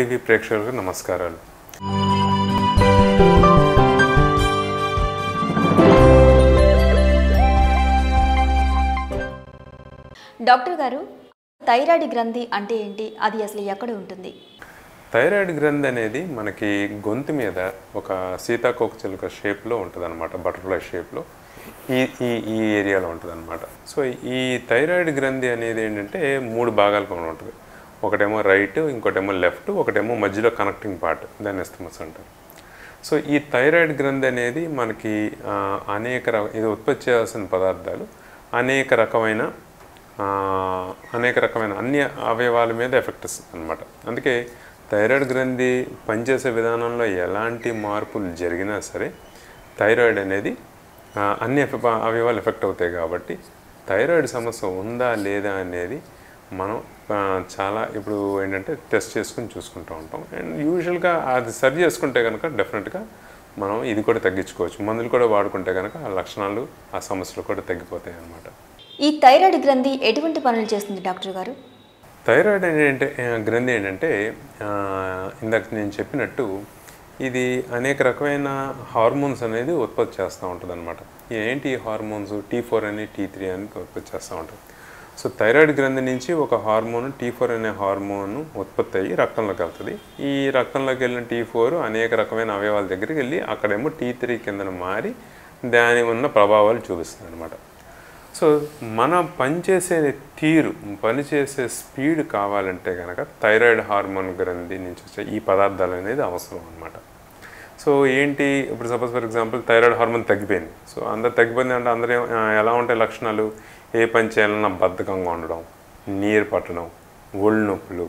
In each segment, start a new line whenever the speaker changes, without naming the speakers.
TV ప్రేక్షకులకు నమస్కారాలు.
Doctor గారు, థైరాయిడ్ గ్రంథి అంటే ఏంటి? అది అసలు ఎక్కడ ఉంటుంది?
థైరాయిడ్ గ్రంథి అనేది మనకి గొంతు మీద ఒక సీతాకోకచిలుక షేప్లో ఉంటుంది అనమాట, బటర్ఫ్లై షేప్లో ఈ ఈ ఈ ఏరియాలో ఉంటుంది అనమాట. సో ఈ థైరాయిడ్ గ్రంథి అనేది ఏంటంటే 3 భాగాలుగా ఉంటుంది. ఒకటేమో రైట్, ఇంకోటేమో లెఫ్ట్, ఒకటేమో మధ్యలో కనెక్టింగ్ పార్ట్, దాన్ని ఎస్తమస్ అంటారు. సో ఈ థైరాయిడ్ గ్రంథి అనేది మనకి ఇది ఉత్పత్తి చేయాల్సిన పదార్థాలు అనేక రకమైన అన్ని అవయవాల మీద ఎఫెక్ట్ ఇస్తుంది అనమాట. అందుకే థైరాయిడ్ గ్రంథి పనిచేసే విధానంలో ఎలాంటి మార్పులు జరిగినా సరే థైరాయిడ్ అనేది అన్ని అవయవాలు ఎఫెక్ట్ అవుతాయి. కాబట్టి థైరాయిడ్ సమస్య ఉందా లేదా అనేది మనం చాలా ఇప్పుడు ఏంటంటే టెస్ట్ చేసుకుని చూసుకుంటూ ఉంటాం. అండ్ యూజువల్గా అది సరి చేసుకుంటే కనుక డెఫినెట్గా మనం ఇది కూడా తగ్గించుకోవచ్చు. మందులు కూడా వాడుకుంటే కనుక ఆ లక్షణాలు, ఆ సమస్యలు కూడా తగ్గిపోతాయి అన్నమాట.
ఈ థైరాయిడ్ గ్రంథి ఎటువంటి పనులు చేస్తుంది డాక్టర్ గారు?
థైరాయిడ్ గ్రంథి ఏంటంటే ఇందాక నేను చెప్పినట్టు ఇది అనేక రకమైన హార్మోన్స్ అనేది ఉత్పత్తి చేస్తూ ఉంటుంది అనమాట. ఏంటి హార్మోన్స్? T4 అని T3 అని ఉత్పత్తి చేస్తూ ఉంటుంది. సో థైరాయిడ్ గ్రంథి నుంచి ఒక హార్మోన్ T4 అనే హార్మోన్ ఉత్పత్తి అయ్యి రక్తంలోకి వెళ్తుంది. ఈ రక్తంలోకి వెళ్ళిన T4 అనేక రకమైన అవయవాల దగ్గరికి వెళ్ళి అక్కడేమో T3 కిందన మారి దాని ఉన్న ప్రభావాలు చూపిస్తుంది అనమాట. సో మన పనిచేసే తీరు, పనిచేసే స్పీడ్ కావాలంటే కనుక థైరాయిడ్ హార్మోన్ గ్రంథి నుంచి వచ్చే ఈ పదార్థాలు అనేది అవసరం అనమాట. సో ఏంటి, ఇప్పుడు suppose for example thyroid hormone తగ్గిపోయింది. సో అందరు తగ్గిపోయింది అంటే అందరూ ఎలా ఉంటాయి లక్షణాలు? ఏ పని చేయాలన్నా బద్ధకంగా ఉండడం, నీరు పట్టడం, ఒళ్ళు నొప్పులు,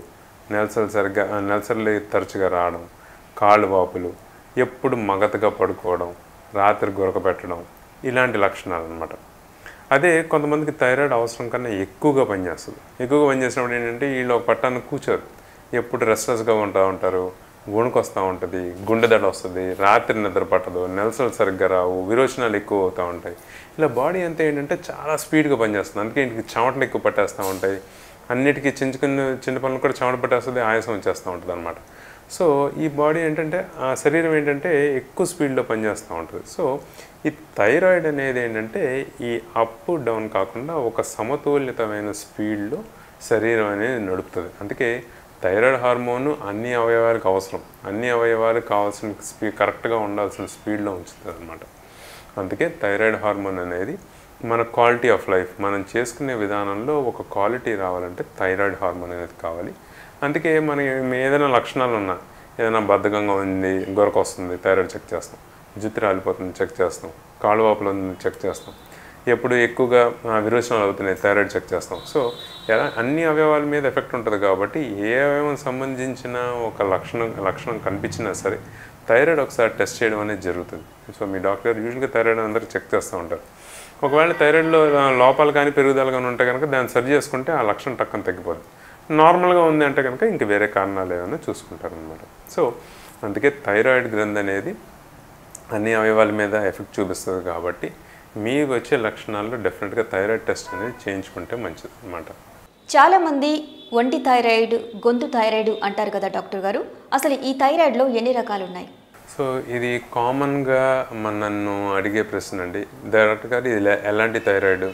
నెలసర్లు తరచుగా రావడం, కాళ్ళు వాపులు, ఎప్పుడు మగతగా పడుకోవడం, రాత్రి గురక పెట్టడం, ఇలాంటి లక్షణాలు అనమాట. అదే కొంతమందికి థైరాయిడ్ అవసరం కన్నా ఎక్కువగా పనిచేస్తుంది. ఎక్కువగా పనిచేసినప్పుడు ఏంటంటే వీళ్ళు ఒక పట్టాన్ని కూర్చోరు, ఎప్పుడు రెస్ట్లెస్గా ఉంటారు, వణుకు వస్తూ ఉంటుంది, గుండె దడ వస్తుంది, రాత్రి నిద్ర పట్టదు, నెలసలు సరిగ్గా రావు, విరోచనాలు ఎక్కువ అవుతూ ఉంటాయి. ఇలా బాడీ అంతా ఏంటంటే చాలా స్పీడ్గా పనిచేస్తుంది. అందుకే ఇంటికి చెమటలు ఎక్కువ పట్టేస్తూ ఉంటాయి. అన్నిటికీ చిన్న పనులు కూడా చెమట పట్టేస్తుంది, ఆయాసం వచ్చేస్తూ ఉంటుంది అనమాట. సో ఈ బాడీ ఏంటంటే ఆ శరీరం ఏంటంటే ఎక్కువ స్పీడ్లో పనిచేస్తూ ఉంటుంది. సో ఈ థైరాయిడ్ అనేది ఏంటంటే ఈ అప్ డౌన్ కాకుండా ఒక సమతుల్యతమైన స్పీడ్లో శరీరం అనేది నడుపుతుంది. అందుకే థైరాయిడ్ హార్మోన్ అన్ని అవయవాలకు అవసరం, అన్ని అవయవాలకు కావాల్సిన కరెక్ట్గా ఉండాల్సిన స్పీడ్లో ఉంచుతుంది అనమాట. అందుకే థైరాయిడ్ హార్మోన్ అనేది మన క్వాలిటీ ఆఫ్ లైఫ్, మనం చేసుకునే విధానంలో ఒక క్వాలిటీ రావాలంటే థైరాయిడ్ హార్మోన్ అనేది కావాలి. అందుకే మనం ఏదైనా లక్షణాలు ఉన్నా, ఏదైనా బద్ధకంగా ఉంది, గొరక వస్తుంది, థైరాయిడ్ చెక్ చేస్తాం, జుట్టు రాలిపోతుంది చెక్ చేస్తాం, కాళ్ళు వాపులు ఉంది చెక్ చేస్తాం, ఎప్పుడు ఎక్కువగా విరోచనాలు అవుతున్నాయి థైరాయిడ్ చెక్ చేస్తాం. సో అన్ని అవయవాల మీద ఎఫెక్ట్ ఉంటుంది. కాబట్టి ఏ అవయవం సంబంధించిన ఒక లక్షణం కనిపించినా సరే థైరాయిడ్ ఒకసారి టెస్ట్ చేయడం అనేది జరుగుతుంది. సో మీ డాక్టర్ యూజువల్గా థైరాయిడ్ అందరూ చెక్ చేస్తూ ఉంటారు. ఒకవేళ థైరాయిడ్లో లోపాలు కానీ పెరుగుదల కానీ ఉంటే కనుక దాన్ని సరి చేసుకుంటే ఆ లక్షణం టక్కన తగ్గిపోతుంది. నార్మల్గా ఉంది అంటే కనుక ఇంక వేరే కారణాలు ఏమైనా చూసుకుంటారనమాట. సో అందుకే థైరాయిడ్ గ్రంథి అనేది అన్ని అవయవాల మీద ఎఫెక్ట్ చూపిస్తుంది. కాబట్టి మీకు వచ్చే లక్షణాల్లో డెఫినెట్గా థైరాయిడ్ టెస్ట్ అనేది చేయించుకుంటే మంచిది అనమాట.
చాలామంది ఒంటి థైరాయిడ్, గొంతు థైరాయిడ్ అంటారు కదా డాక్టర్ గారు, అసలు ఈ థైరాయిడ్లో ఎన్ని రకాలు ఉన్నాయి?
సో ఇది కామన్గా నన్ను అడిగే ప్రశ్న అండి. డాక్టర్ గారు ఇది ఎలాంటి థైరాయిడ్,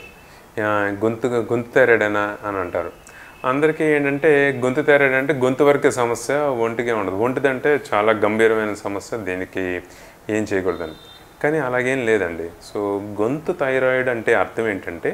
గొంతు థైరాయిడ్ అని అంటారు. అందరికీ ఏంటంటే గొంతు థైరాయిడ్ అంటే గొంతు వరకే సమస్య, ఒంటికే ఉండదు. ఒంటిదంటే చాలా గంభీరమైన సమస్య, దీనికి ఏం చేయకూడదని. కానీ అలాగేం లేదండి. సో గొంతు థైరాయిడ్ అంటే అర్థం ఏంటంటే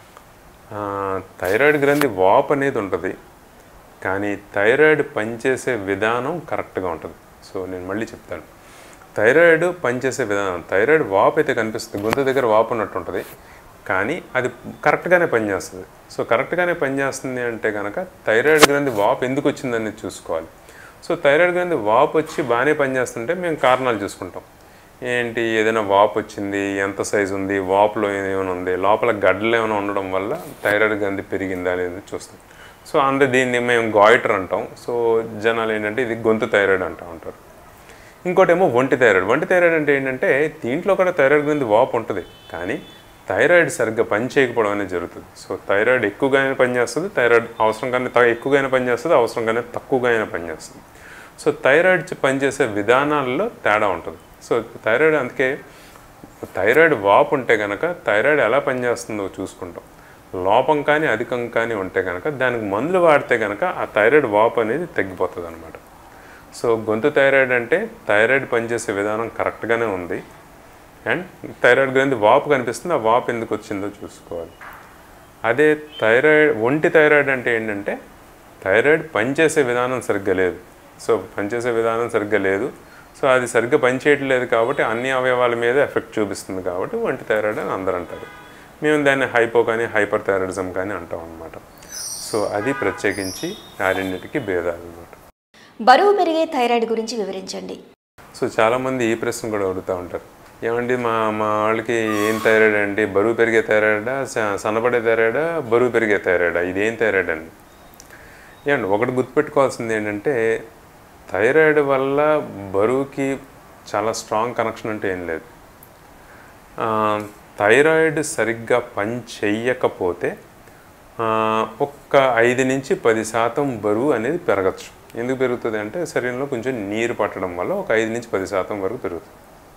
థైరాయిడ్ గ్రంథి వాపు అనేది ఉంటుంది, కానీ థైరాయిడ్ పనిచేసే విధానం కరెక్ట్గా ఉంటుంది. సో నేను మళ్ళీ చెప్తాను, థైరాయిడ్ పనిచేసే విధానం, థైరాయిడ్ వాపు అయితే కనిపిస్తుంది, గొంతు దగ్గర వాపు ఉన్నట్టు ఉంటుంది, కానీ అది కరెక్ట్గానే పనిచేస్తుంది. సో కరెక్ట్గానే పనిచేస్తుంది అంటే కనుక థైరాయిడ్ గ్రంథి వాపు ఎందుకు వచ్చిందని చూసుకోవాలి. సో థైరాయిడ్ గ్రంథి వాపు వచ్చి బాగానే పనిచేస్తుంటే మేము కారణాలు చూసుకుంటాం. ఏంటి, ఏదైనా వాపు వచ్చింది, ఎంత సైజు ఉంది, వాపులో ఏమైనా ఉంది, లోపల గడ్డలు ఏమైనా ఉండడం వల్ల థైరాయిడ్ గ్రంథి పెరిగిందా అనేది చూస్తాం. సో దీన్ని మేము గాయిటర్ అంటాం. సో జనాలు ఏంటంటే ఇది గొంతు థైరాయిడ్ అంటూ ఉంటారు. ఇంకోటేమో ఒంటి థైరాయిడ్. ఒంటి థైరాయిడ్ అంటే ఏంటంటే దీంట్లో కూడా థైరాయిడ్ గ్రంథి వాపు ఉంటుంది, కానీ థైరాయిడ్ సరిగ్గా పని చేయకపోవడం అనేది జరుగుతుంది. సో థైరాయిడ్ ఎక్కువగానే పనిచేస్తుంది, థైరాయిడ్ అవసరంగానే ఎక్కువగానే పనిచేస్తుంది, అవసరంగానే తక్కువగానే పనిచేస్తుంది. సో థైరాయిడ్ పనిచేసే విధానాల్లో తేడా ఉంటుంది. సో థైరాయిడ్ అందుకే థైరాయిడ్ వాపు ఉంటే కనుక థైరాయిడ్ ఎలా పనిచేస్తుందో చూసుకుంటాం. లోపం కానీ అధికం కానీ ఉంటే కనుక దానికి మందులు వాడితే కనుక ఆ థైరాయిడ్ వాపు అనేది తగ్గిపోతుంది అనమాట. సో గొంతు థైరాయిడ్ అంటే థైరాయిడ్ పనిచేసే విధానం కరెక్ట్గానే ఉంది అండ్ థైరాయిడ్ గ్రంథి వాపు కనిపిస్తుంది. ఆ వాపు ఎందుకు వచ్చిందో చూసుకోవాలి. అదే ఒంటి థైరాయిడ్ అంటే ఏంటంటే థైరాయిడ్ పనిచేసే విధానం సరిగ్గా లేదు. సో పనిచేసే విధానం సరిగ్గా లేదు. సో అది సరిగ్గా పనిచేయట్లేదు కాబట్టి అన్ని అవయవాల మీద ఎఫెక్ట్ చూపిస్తుంది కాబట్టి ఒంటి థైరాయిడ్ అని అందరూ అంటారు. మేము దాన్ని హైపో కానీ హైపర్ థైరాయిడిజం కానీ అంటాం అనమాట. సో అది ప్రత్యేకించి ఆ రెండింటికి భేదాలు అనమాట.
బరువు పెరిగే థైరాయిడ్ గురించి వివరించండి.
సో చాలామంది ఈ ప్రశ్న కూడా అడుగుతూ ఉంటారు, ఏమండి మా వాళ్ళకి ఏం థైరాయిడ్ అండి, బరువు పెరిగే థైరాయిడా, సన్నపడే థైరాయిడా, బరువు పెరిగే థైరాయిడా, ఇదేం థైరాయిడ్ అండి? ఏమండి ఒకటి గుర్తుపెట్టుకోవాల్సింది ఏంటంటే థైరాయిడ్ వల్ల బరువుకి చాలా స్ట్రాంగ్ కనెక్షన్ అంటే ఏం లేదు. థైరాయిడ్ సరిగ్గా పని చెయ్యకపోతే ఒక్క 5 నుంచి 10% బరువు అనేది పెరగచ్చు. ఎందుకు పెరుగుతుంది అంటే శరీరంలో కొంచెం నీరు పట్టడం వల్ల ఒక 5 నుంచి 10% వరకు పెరుగుతుంది.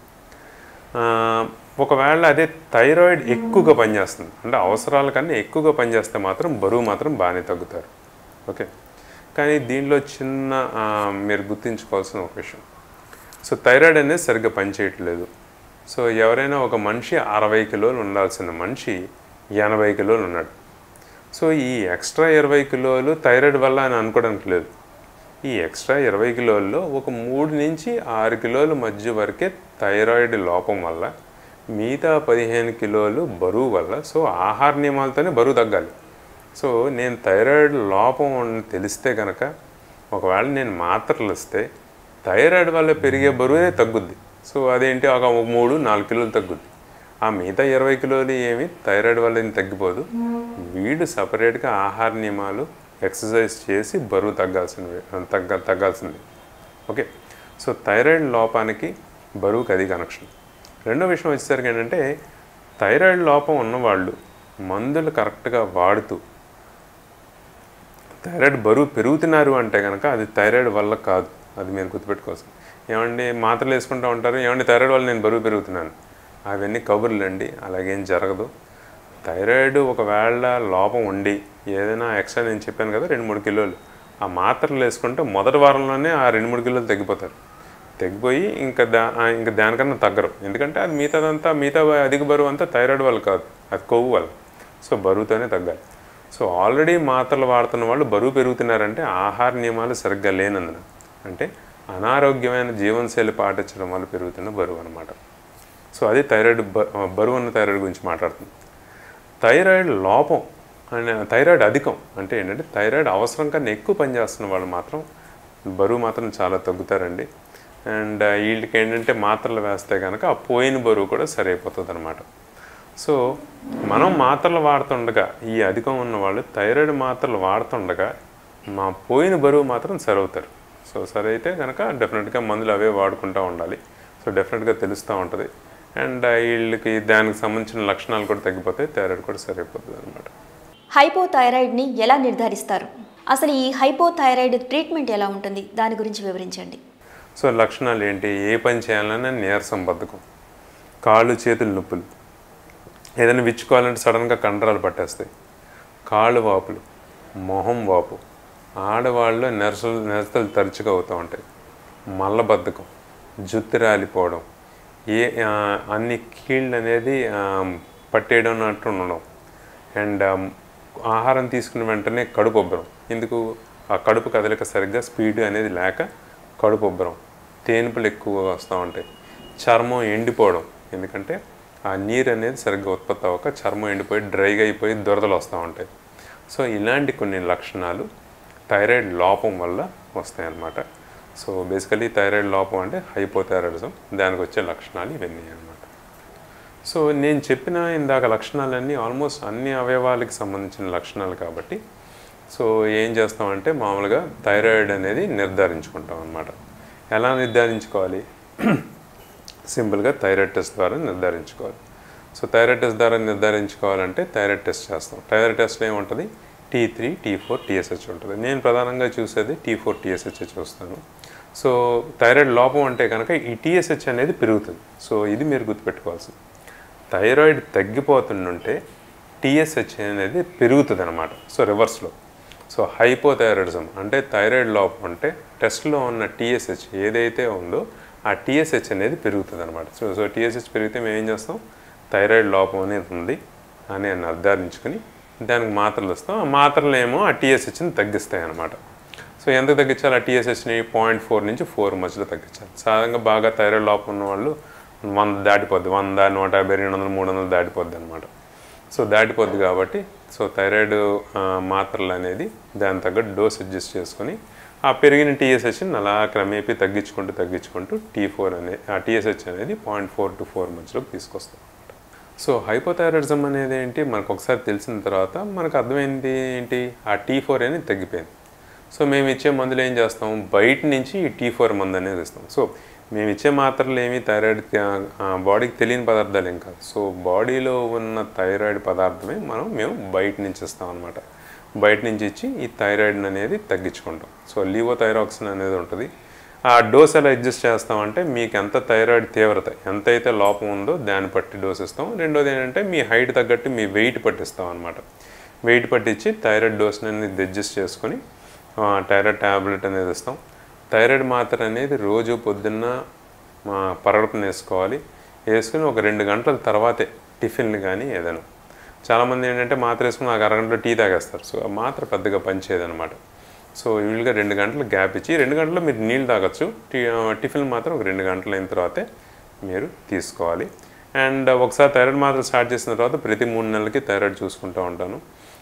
ఒకవేళ అదే థైరాయిడ్ ఎక్కువగా పనిచేస్తుంది అంటే అవసరాల కన్నా ఎక్కువగా పనిచేస్తే మాత్రం బరువు మాత్రం బాగానే తగ్గుతారు. ఓకే, కానీ దీనిలో చిన్న మీరు గుర్తుంచుకోవాల్సిన ఒక విషయం, సో థైరాయిడ్ అనేది సరిగ్గా పనిచేయట్లేదు. సో ఎవరైనా ఒక మనిషి 60 కిలోలు ఉండాల్సిన మనిషి 80 కిలోలు ఉన్నాడు. సో ఈ ఎక్స్ట్రా 20 కిలోలు థైరాయిడ్ వల్ల అని అనుకోవడానికి లేదు. ఈ ఎక్స్ట్రా 20 కిలోల్లో ఒక 3 నుంచి 6 కిలోల మధ్య వరకే థైరాయిడ్ లోపం వల్ల, మిగతా 15 కిలోలు బరువు వల్ల. సో ఆహార నియమాలతోనే బరువు తగ్గాలి. సో నేను థైరాయిడ్ లోపం అని తెలిస్తే కనుక ఒకవేళ నేను మాత్రలు ఇస్తే థైరాయిడ్ వల్ల పెరిగే బరువే తగ్గుద్ది. సో అదేంటి ఒక 3-4 కిలోలు తగ్గుద్ది. ఆ మిగతా 20 కిలోలు ఏమి థైరాయిడ్ వల్ల ఏం తగ్గిపోదు. వీడు సపరేట్గా ఆహార నియమాలు ఎక్సర్సైజ్ చేసి బరువు తగ్గాల్సింది. ఓకే, సో థైరాయిడ్ లోపానికి బరువుకి అది కనెక్షన్. రెండో విషయం వచ్చేసరికి ఏంటంటే థైరాయిడ్ లోపం ఉన్నవాళ్ళు మందులు కరెక్ట్గా వాడుతూ థైరాయిడ్ బరువు పెరుగుతున్నారు అంటే కనుక అది థైరాయిడ్ వల్ల కాదు. అది మీరు గుర్తుపెట్టుకోవాల్సింది. ఏమండి మాత్రలు వేసుకుంటూ ఉంటారు, ఏమండి థైరాయిడ్ వల్ల నేను బరువు పెరుగుతున్నాను, అవన్నీ కబుర్లండి. అలాగేం జరగదు. థైరాయిడ్ ఒకవేళ లోపం ఉండి ఏదైనా ఎక్స్ట్రా నేను చెప్పాను కదా 2-3 కిలోలు, ఆ మాత్రలు వేసుకుంటే మొదటి వారంలోనే ఆ 2-3 కిలోలు తగ్గిపోయి ఇంకా దానికన్నా తగ్గరు. ఎందుకంటే అది మిగతా అధిక బరువు అంతా థైరాయిడ్ వల్ల కాదు, అది కొవ్వు వల్ల. సో బరువుతోనే తగ్గాలి. సో ఆల్రెడీ మాత్రలు వాడుతున్న వాళ్ళు బరువు పెరుగుతున్నారంటే ఆహార నియమాలు సరిగ్గా లేనందున, అంటే అనారోగ్యమైన జీవనశైలి పాటించడం వల్ల పెరుగుతున్న బరువు అనమాట. సో అది బరువు ఉన్న థైరాయిడ్ గురించి మాట్లాడుతుంది. థైరాయిడ్ లోపం అంటే థైరాయిడ్ అధికం అంటే ఏంటంటే థైరాయిడ్ అవసరం కన్నా ఎక్కువ పనిచేస్తున్న వాళ్ళు మాత్రం బరువు మాత్రం చాలా తగ్గుతారండి. అండ్ వీళ్ళకి ఏంటంటే మాత్రలు వేస్తే కనుక ఆ పోయిన బరువు కూడా సరైపోతుంది అనమాట. సో మనం మాత్రలు వాడుతుండగా ఈ అధికం ఉన్న వాళ్ళు థైరాయిడ్ మాత్రలు వాడుతుండగా మా పోయిన బరువు మాత్రం సరవుతారు. సో సరైతే కనుక డెఫినెట్గా మందులు అవే వాడుకుంటూ ఉండాలి. సో డెఫినెట్గా తెలుస్తూ ఉంటుంది. అండ్ వీళ్ళకి దానికి సంబంధించిన లక్షణాలు కూడా తగ్గిపోతాయి, థైరాయిడ్ కూడా సరైపోతుంది అనమాట.
హైపోథైరాయిడ్ని ఎలా నిర్ధారిస్తారు? అసలు ఈ హైపోథైరాయిడ్ ట్రీట్మెంట్ ఎలా ఉంటుంది, దాని గురించి వివరించండి.
సో లక్షణాలు ఏంటి? ఏ పని చేయాలన్నా నీరసం, బద్ధకం, కాళ్ళు చేతులు నొప్పులు, ఏదైనా విచ్చుకోవాలంటే సడన్గా కండరాలు పట్టేస్తాయి, కాళ్ళు వాపులు, మొహం వాపు, ఆడవాళ్ళు నెరసలు తరచుగా అవుతూ ఉంటాయి, మల్లబద్ధకం, జుత్తు రాలిపోవడం, అన్ని కీళ్ళు అనేది పట్టేయడం అన్నట్టు ఉండడం, అండ్ ఆహారం తీసుకున్న వెంటనే కడుపు ఉబ్బరం. ఎందుకు? ఆ కడుపు కదలిక సరిగ్గా స్పీడ్ అనేది లేక కడుపు ఉబ్బరం, తేనుపులు ఎక్కువగా వస్తూ ఉంటాయి, చర్మం ఎండిపోవడం. ఎందుకంటే ఆ నీరు అనేది సరిగ్గా ఉత్పత్తి అవ్వక చర్మం ఎండిపోయి డ్రైగా అయిపోయి దురదలు వస్తూ ఉంటాయి. సో ఇలాంటి కొన్ని లక్షణాలు థైరాయిడ్ లోపం వల్ల వస్తాయి అన్నమాట. సో బేసికలీ థైరాయిడ్ లోపం అంటే హైపోథైరాయిడిజం, దానికి వచ్చే లక్షణాలు ఇవన్నీ అన్నమాట. సో నేను చెప్పిన ఇందాక లక్షణాలన్నీ ఆల్మోస్ట్ అన్ని అవయవాలకి సంబంధించిన లక్షణాలు కాబట్టి సో ఏం చేస్తామంటే మామూలుగా థైరాయిడ్ అనేది నిర్ధారించుకుంటాం అన్నమాట. ఎలా నిర్ధారించుకోవాలి? సింపుల్గా థైరాయిడ్ టెస్ట్ ద్వారా నిర్ధారించుకోవాలి. సో థైరాయిడ్ టెస్ట్ ద్వారా నిర్ధారించుకోవాలంటే థైరాయిడ్ టెస్ట్ చేస్తాం. థైరాయిడ్ టెస్ట్లో ఏముంటుంది? T3, T4, TSH ఉంటుంది. నేను ప్రధానంగా చూసేది T4, TSH చూస్తాను. సో థైరాయిడ్ లోపం అంటే కనుక ఈ టీఎస్హెచ్ అనేది పెరుగుతుంది. సో ఇది మీరు గుర్తుపెట్టుకోవాల్సింది. థైరాయిడ్ తగ్గిపోతుంటే టీఎస్హెచ్ అనేది పెరుగుతుంది అనమాట. సో రివర్స్లో. సో హైపోథైరాయిడిజం అంటే థైరాయిడ్ లోపం అంటే టెస్ట్లో ఉన్న టీఎస్హెచ్ ఏదైతే ఉందో ఆ టీఎస్హెచ్ అనేది పెరుగుతుంది అనమాట. సో టీఎస్హెచ్ పెరిగితే మేము ఏం చేస్తాం, థైరాయిడ్ లోపం అనేది ఉంది అని నిర్ధారించుకొని దానికి మాత్రలు ఇస్తాం. ఆ మాత్రలు ఏమో ఆ టీఎస్హెచ్ని తగ్గిస్తాయి అన్నమాట. సో ఎంత తగ్గించాలి, ఆ టీఎస్హెచ్ని 0.4 నుంచి 4 మధ్యలో తగ్గించాలి. సాధారణంగా బాగా థైరాయిడ్ లోపం ఉన్న వాళ్ళు 100 దాటిపోద్ది, 100, 150, 200, 300 దాటిపోద్ది అనమాట. సో దాటిపోద్ది కాబట్టి సో థైరాయిడ్ మాత్రలు అనేది దాని తగ్గట్టు డోస్ అడ్జస్ట్ చేసుకొని ఆ పెరిగిన టీఎస్హెచ్ని అలా క్రమేపీ తగ్గించుకుంటూ T4 అనేది ఆ టీఎస్హెచ్ అనేది 0.4 to 4 మధ్యలోకి తీసుకొస్తాం. సో హైపోథైరాయిడిజం అనేది ఏంటి మనకు ఒకసారి తెలిసిన తర్వాత మనకు అర్థమైంది ఏంటి, ఆ T4 అనేది తగ్గిపోయింది. సో మేము ఇచ్చే మందులు ఏం చేస్తాం, బయట నుంచి ఈ T4 మందు అనేది ఇస్తాం. సో మేము ఇచ్చే మాత్రలు ఏమి థైరాయిడ్ బాడీకి తెలియని పదార్థాలు ఏం కాదు. సో బాడీలో ఉన్న థైరాయిడ్ పదార్థమే మేము బయట నుంచి ఇస్తాం అనమాట. బయట నుంచి ఇచ్చి ఈ థైరాయిడ్ అనేది తగ్గించుకుంటాం. సో లీవోథైరాక్సిన్ అనేది ఉంటుంది. ఆ డోస్ ఎలా అడ్జస్ట్ చేస్తామంటే మీకు ఎంత థైరాయిడ్ తీవ్రత ఎంతైతే లోపం ఉందో దాన్ని బట్టి డోస్ ఇస్తాం. రెండోది ఏంటంటే మీ హైట్ తగ్గట్టు మీ వెయిట్ పట్టిస్తాం అనమాట. వెయిట్ పట్టించి థైరాయిడ్ డోస్ అనేది అడ్జస్ట్ చేసుకొని థైరాయిడ్ ట్యాబ్లెట్ అనేది ఇస్తాం. థైరాయిడ్ మాత్ర అనేది రోజు పొద్దున్న పరగడుపున వేసుకోవాలి. వేసుకుని ఒక 2 గంటల తర్వాతే టిఫిన్లు కానీ ఏదైనా. చాలామంది ఏంటంటే మాత్ర వేసుకుని నాకు అరగంటలో టీ తాగేస్తారు. సో ఆ మాత్ర పెద్దగా పనిచేయదనమాట. సో యూజువల్గా 2 గంటలు గ్యాప్ ఇచ్చి 2 గంటల్లో మీరు నీళ్ళు తాగొచ్చు. టిఫిన్ మాత్రం ఒక 2 గంటలు అయిన తర్వాతే మీరు తీసుకోవాలి. అండ్ ఒకసారి థైరాయిడ్ మాత్రం స్టార్ట్ చేసిన తర్వాత ప్రతి 3 నెలలకి థైరాయిడ్ చూసుకుంటూ ఉంటాను.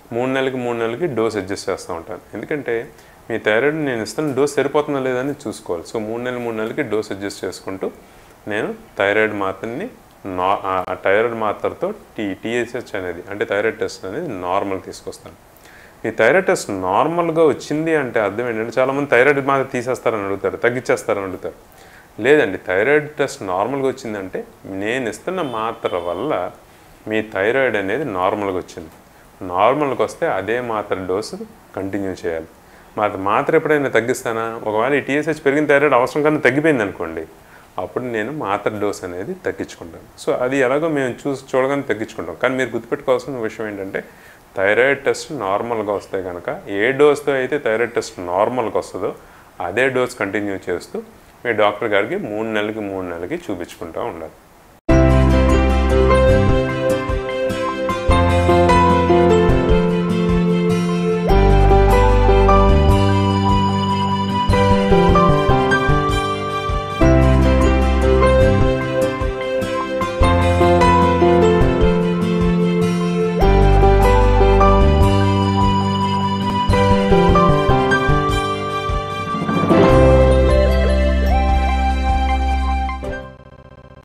3 నెలలకి డోస్ అడ్జస్ట్ చేస్తూ ఉంటాను. ఎందుకంటే మీ థైరాయిడ్ నేను ఇస్తున్న డోస్ సరిపోతుందా లేదని చూసుకోవాలి. సో 3 నెలలకి డోస్ అడ్జస్ట్ చేసుకుంటూ నేను థైరాయిడ్ మాత్రని థైరాయిడ్ మాత్రతో టీఎస్హెచ్ అనేది అంటే థైరాయిడ్ టెస్ట్ అనేది నార్మల్ తీసుకొస్తాను. ఈ థైరాయిడ్ టెస్ట్ నార్మల్గా వచ్చింది అంటే అర్థం ఏంటంటే చాలామంది థైరాయిడ్ మాత్రం తీసేస్తారని అడుగుతారు, తగ్గించేస్తారని అడుగుతారు. లేదండి, థైరాయిడ్ టెస్ట్ నార్మల్గా వచ్చిందంటే నేను ఇస్తున్న మాత్ర వల్ల మీ థైరాయిడ్ అనేది నార్మల్గా వచ్చింది. నార్మల్గా వస్తే అదే మాత్ర డోసు కంటిన్యూ చేయాలి. మాత్ర ఎప్పుడైనా తగ్గిస్తానా, ఒకవేళ ఈ టీఎస్హెచ్ పెరిగిన థైరాయిడ్ అవసరం కన్నా తగ్గిపోయింది అనుకోండి, అప్పుడు నేను మాత్ర డోస్ అనేది తగ్గించుకుంటాను. సో అది ఎలాగో మేము చూడగానే తగ్గించుకుంటాం. కానీ మీరు గుర్తుపెట్టుకోవాల్సిన విషయం ఏంటంటే థైరాయిడ్ టెస్ట్ నార్మల్గా వస్తే కనుక ఏ డోస్తో అయితే థైరాయిడ్ టెస్ట్ నార్మల్గా వస్తుందో అదే డోస్ కంటిన్యూ చేస్తూ మీ డాక్టర్ గారికి 3 నెలలకి చూపించుకుంటూ ఉండాలి.